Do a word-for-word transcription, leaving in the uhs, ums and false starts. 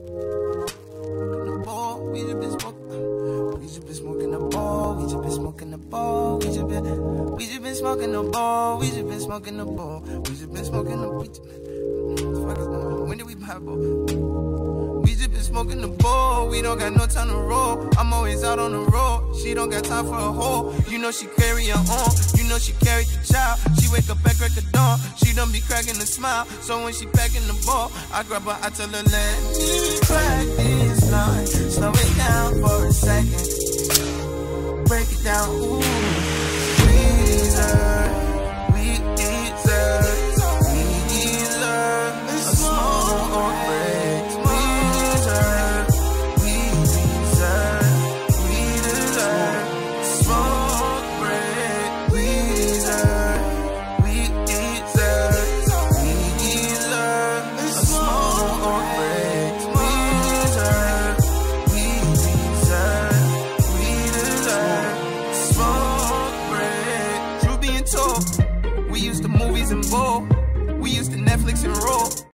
We just been smoking. We just been smoking the ball. We just been smoking the ball. We just been. We just been smoking the ball. We just been smoking the ball. We just been smoking the. We just, what the fuck is going on? When did we buy ball? We just been smoking the ball. We don't got no time to roll. I'm always out on the road. She don't got time for a hoe. You know she carry her own. You know she carry the child. She wake up at crack of dawn. She done be cracking a smile. So when she packing the ball, I grab her, I tell her, let me crack this line. Slow it down for a second. Break it down. Ooh, we deserve, we deserve, we deserve a small break. We deserve, we deserve, we deserve a small break. We deserve, we deserve, we deserve a small break. We deserve, we deserve, we deserve a small break. True being told, we used to movies and ball. We used to Netflix and roll.